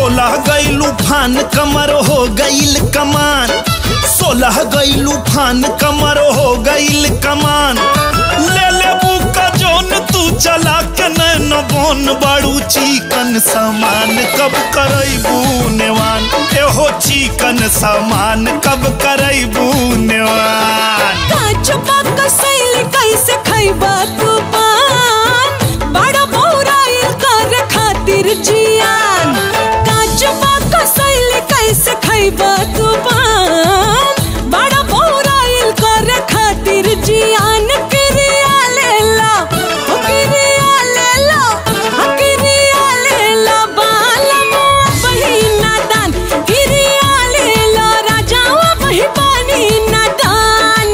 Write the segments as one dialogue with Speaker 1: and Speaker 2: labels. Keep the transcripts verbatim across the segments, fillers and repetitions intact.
Speaker 1: सोलह गईलू फान कमर हो गईल कमान, सोलह गईलू फान कमर हो गईल कमान। ले ले बुका जोन तू चला के नैन बोन बड़ू चिकन सामान कब करैबू नेवान, एहो चिकन सामान कब करैबू नेवान।
Speaker 2: काचो पाका सैल कैसे खैबा तू पान, बड़ा बोराइल कर खातिर जियान। काचो पाका सैल कैसे खैबा तू पान, बड़ा बोराइल कर खातिर जियान। किरिया लेला ओ किरिया लेला ओ किरिया लेला बालमो बहिना दान, किरिया लेला राजावा बहि पानी ना दान।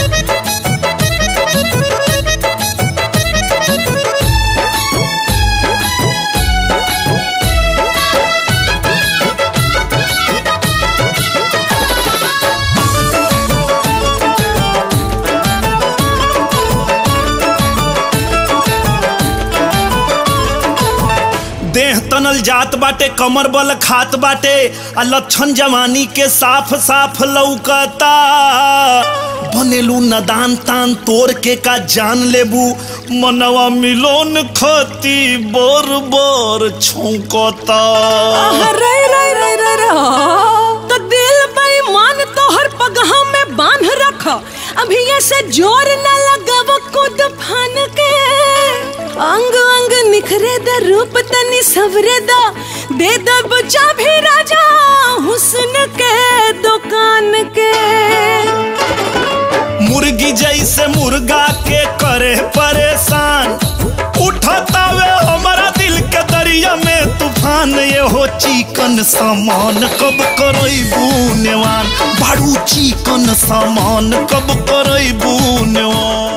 Speaker 1: देह तनल जात बाटे कमर बल खात बाटे आ लक्षण जवानी के साफ साफ लौकता। बनेलू नदान तान तोड़ के का जान लेबू, मनवा मिलोन खती बोर बोर छौकता।
Speaker 2: रे रे रे रे रे तो दिल बेईमान तोहर पगहा में बांध रख, अभी ऐसे जोर न लगाव कूद फान के। अंग अंग निखरे द रूप तनी सवरे द, दे द बचा भी राजा हुस्न के दुकान के।
Speaker 1: मुर्गी जैसे मुर्गा के करे परेशान, उठतावे हमारा दिल के दरिया में तूफान। ये हो चिकन सामान कब करैबू नेवान, बड़ू चिकन सामान कब करैबू नेवान।